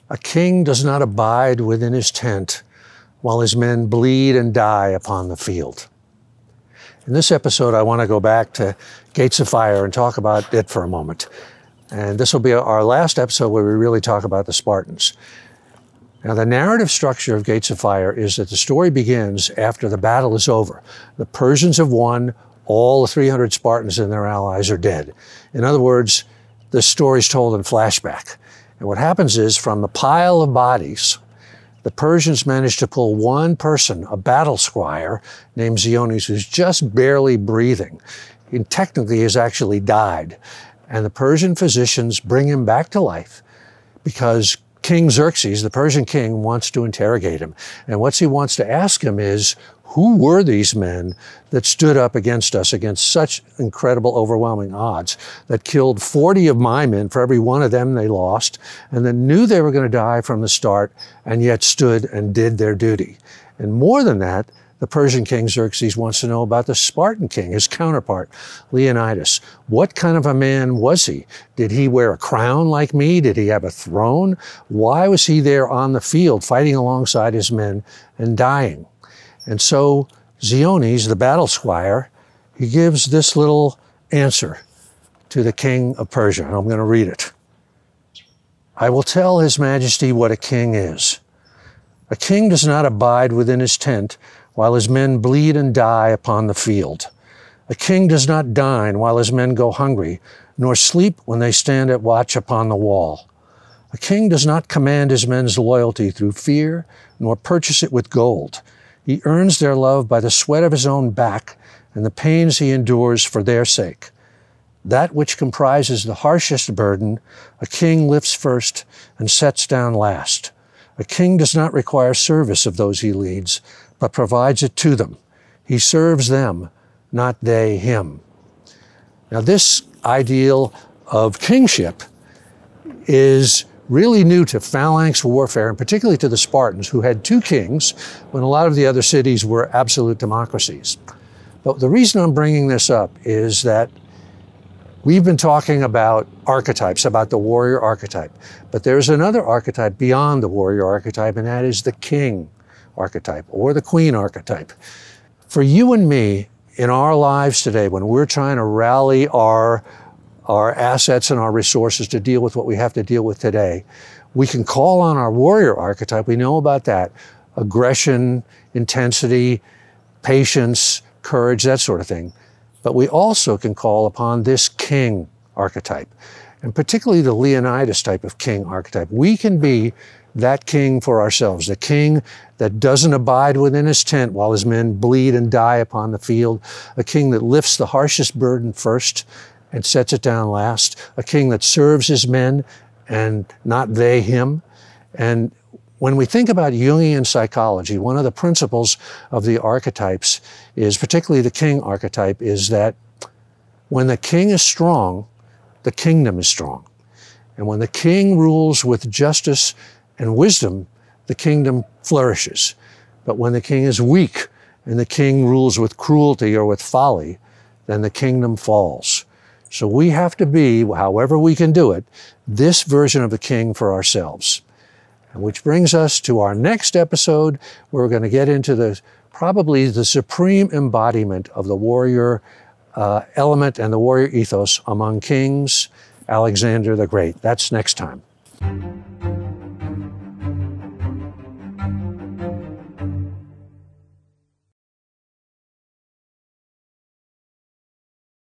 A king does not abide within his tent while his men bleed and die upon the field. In this episode, I want to go back to Gates of Fire and talk about it for a moment. And this will be our last episode where we really talk about the Spartans. Now, the narrative structure of Gates of Fire is that the story begins after the battle is over. The Persians have won, all the 300 Spartans and their allies are dead. In other words, the story's told in flashback. And what happens is, from the pile of bodies, the Persians managed to pull one person, a battle squire named Xiones, who's just barely breathing. He technically has actually died. And the Persian physicians bring him back to life because King Xerxes, the Persian king, wants to interrogate him. And what he wants to ask him is, who were these men that stood up against us, against such incredible, overwhelming odds, that killed 40 of my men for every one of them they lost, and then knew they were going to die from the start, and yet stood and did their duty? And more than that, the Persian king Xerxes wants to know about the Spartan king, his counterpart, Leonidas. What kind of a man was he? Did he wear a crown like me? Did he have a throne? Why was he there on the field fighting alongside his men and dying? And so Xiones, the battle squire, he gives this little answer to the king of Persia. And I'm going to read it. I will tell His Majesty what a king is. A king does not abide within his tent while his men bleed and die upon the field. A king does not dine while his men go hungry, nor sleep when they stand at watch upon the wall. A king does not command his men's loyalty through fear, nor purchase it with gold. He earns their love by the sweat of his own back and the pains he endures for their sake. That which comprises the harshest burden, a king lifts first and sets down last. A king does not require service of those he leads, but provides it to them. He serves them, not they him. Now, this ideal of kingship is really new to phalanx warfare, and particularly to the Spartans, who had two kings when a lot of the other cities were absolute democracies. But the reason I'm bringing this up is that we've been talking about archetypes, about the warrior archetype. But there's another archetype beyond the warrior archetype, and that is the king archetype or the queen archetype. For you and me, in our lives today, when we're trying to rally our assets and our resources to deal with what we have to deal with today, we can call on our warrior archetype. We know about that. Aggression, intensity, patience, courage, that sort of thing. But we also can call upon this king archetype, and particularly the Leonidas type of king archetype. We can be that king for ourselves, the king that doesn't abide within his tent while his men bleed and die upon the field, a king that lifts the harshest burden first and sets it down last, a king that serves his men and not they him. And when we think about Jungian psychology, one of the principles of the archetypes is, particularly the king archetype, is that when the king is strong, the kingdom is strong. And when the king rules with justice and wisdom, the kingdom flourishes. But when the king is weak and the king rules with cruelty or with folly, then the kingdom falls. So we have to be, however we can do it, this version of the king for ourselves. And which brings us to our next episode, where we're going to get into probably the supreme embodiment of the warrior element and the warrior ethos among kings, Alexander the Great. That's next time.